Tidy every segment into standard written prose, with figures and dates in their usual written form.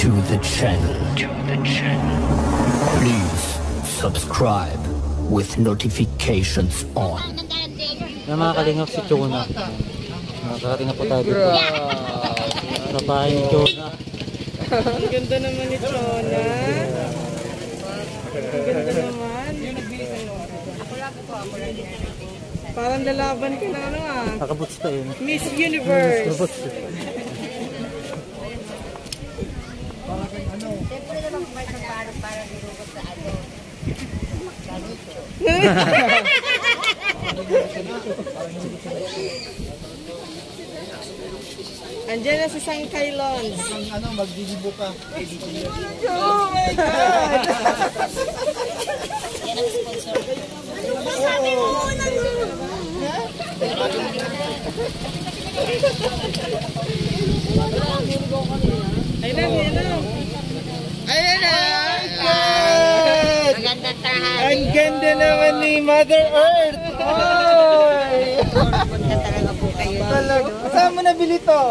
to the channel. Please subscribe with notifications on. Yung mga kalingap si Chona. Nakarating na po tayo dito. Sa bahay ni Chona. Ang ganda naman ni Chona. Ang ganda naman. Parang lalaban ka na ano ah. Nakabuts pa yun. Miss Universe. Nakabuts. Siyempre naman kumain ng para nilugot sa ano. Andiyan na si Sang Kailon. Ano, magdidibo ka. Oh my God! Yan ang sponsor. Sabi mo muna doon. Ayan na! Magandang tahan. Ang ganda naman ni Mother Earth! Oy! Punta talaga po kayo. Saan mo nabili to?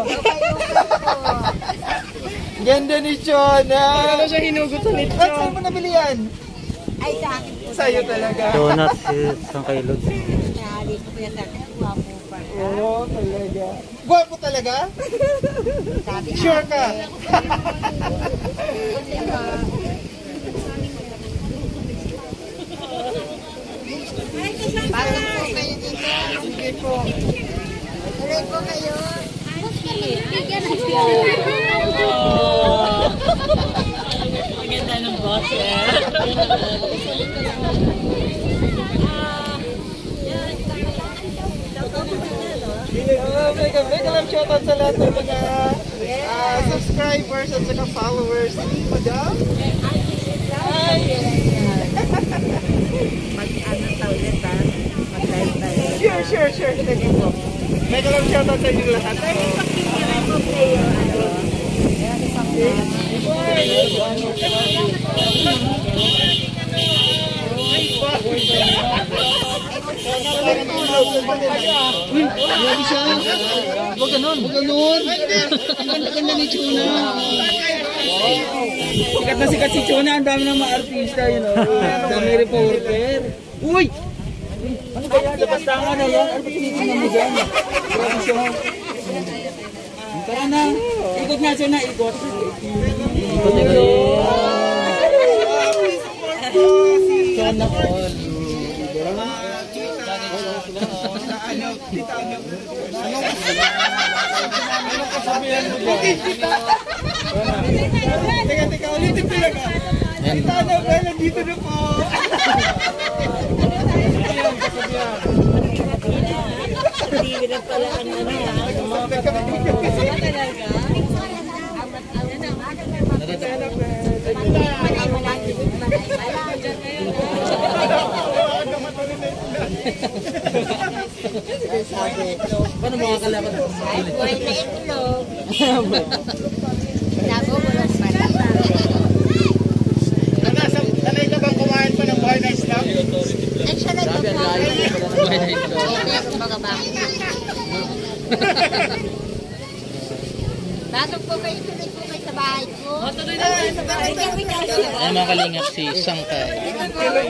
Ganda ni Chona! Ano siya hinugutan ni Chona? Saan mo nabili yan? Ay, sa akin po. Sa'yo talaga. Chona si Sang Kailon. Nahali ko po yan sa akin. Guwapo pa. Oo, talaga. Gwapo talaga? Sabi Sure ka? parang po kayo dito. Sige po. Tuloy po kayo. Maganda ng boss eh. Mega love shoutout sa lahat ng mga subscribers at saka followers ni Madam. Mag-ano ulit ha? Mag-live tayo. Sure. Sige po. Mega love shoutout sa inyo lahat. Huwag ganun. Ang ganda ni Chona. Sikat na sikat si Chona. Ang dami ng mga artista yun. Ang dami reporter. Uy! Ano ba yan? Dapastangan na yan. Ano ba tinitingnan mo dyan? Grabe siya. Tara na. Ikot nga siya na. Ikot. Chona all. Ano kasabihan mo ba? Teka, ulitin ko lang. Tita, ano ba? Nandito na po. Hindi na pala ano Paano mga kalaban? Ay, buhay na itlog. Labo mo lang pa. Sanay ka bang kumain pa ng buhay na islam? Ay, siya na ito po. Hindi ako mga bakit. Pasok po kayo, tuloy po kayo sa bahay ko. tuloy na tayo sa bahay. Ay mga kalingap si Sang Kailon.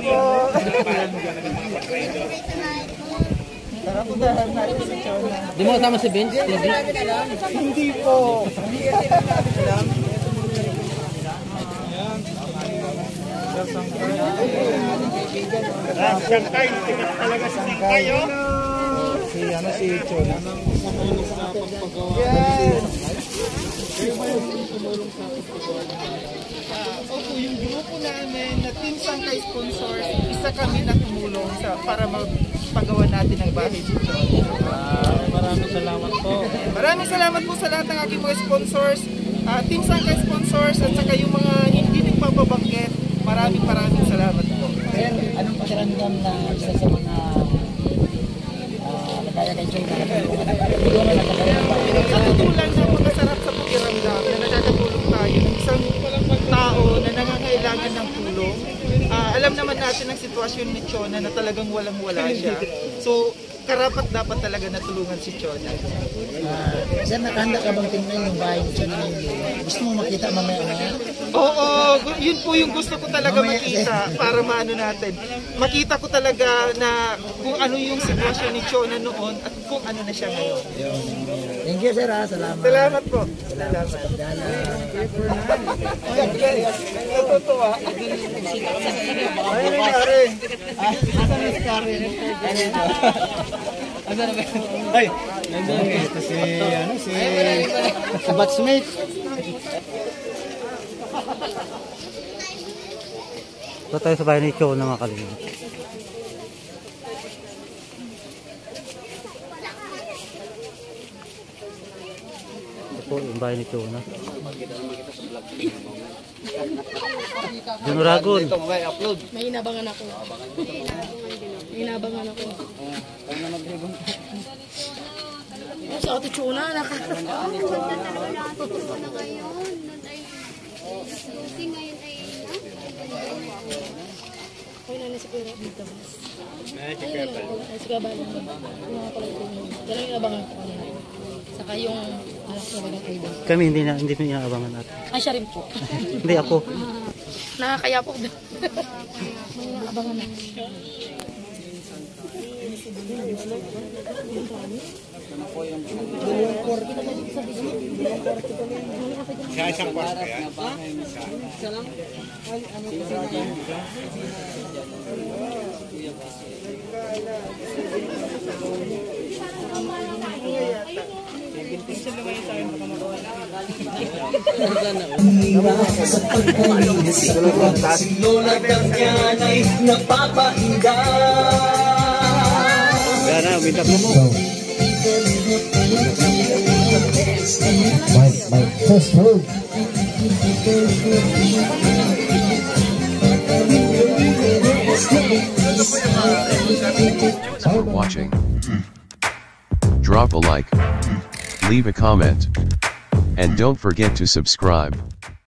Tara po dahan natin si Chona. Di mo kasama si Vince? Hindi po. Hindi kasi natin alam. Sangkay, tikat talaga sa sangkay, oh. Si Chona. Yes. Opo, yung grupo namin na Team Sangkay Sponsors, isa kami na tumulong para magpagawa natin ang bahay dito. Maraming salamat po. Maraming salamat po sa lahat ng aking mga sponsors, Team Sangkay Sponsors at saka yung mga hindi nagpapabanggit. Maraming salamat po. Anong pakiramdam na isa sa mga nagaya kay Chona? Natutulan na makasarap sa pakiramdam na nakakatulong tayo ng isang tao na nangangailangan ng tulong. Alam naman natin ang sitwasyon ni Chona na talagang walang-wala siya. So, karapat dapat talaga natulungan si Chona. Sir, nakahanda ka bang tingnan yung bahay ni Chona yung gusto mo makita mamaya-maya? Oo, yun po yung gusto ko talaga makita para maano natin. Makita ko talaga na kung ano yung sitwasyon ni Chona noon at kung ano na siya ngayon. Thank you, sir. Salamat. Salamat po. Salamat. Natutuwa. Ay, nangyari. Ay, ito si batchmate. Ito tayo sa bahay ni Chona mga kalingap. Ito po yung bahay ni Chona. Junuragon. May inabangan ako. May inabangan ako. Sa Ate Chona, Ay, nana si Kuya dito. Ay, si Kuya Bala. Yung mga pala ito. Yan ang inabangan ko. Saka yung anak ko ng kayo. Kami hindi mo inaabangan natin. Ay, siya rin po. Hindi ako. Nakakaya po. May inaabangan na. Isang kwarto yan. My first move. For watching. Drop a like, leave a comment, and don't forget to subscribe.